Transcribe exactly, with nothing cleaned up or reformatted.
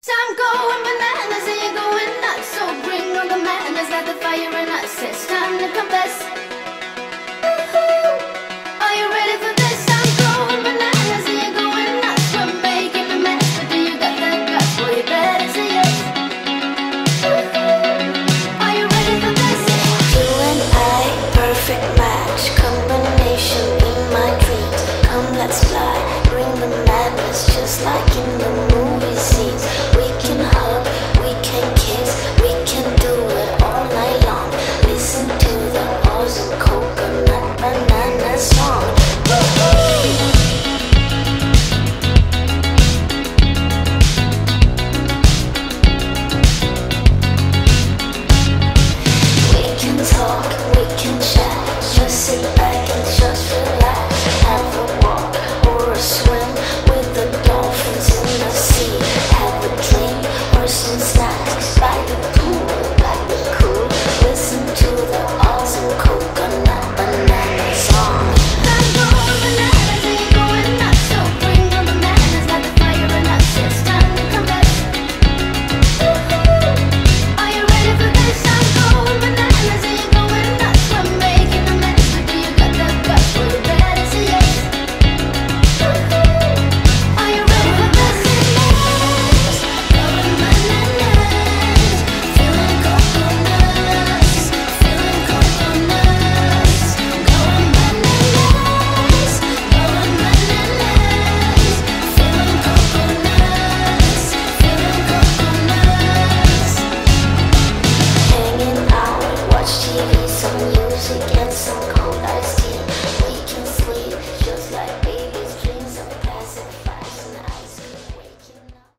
I'm going bananas and you're going nuts, so bring on the madness, let the fire in us. It's time to confess.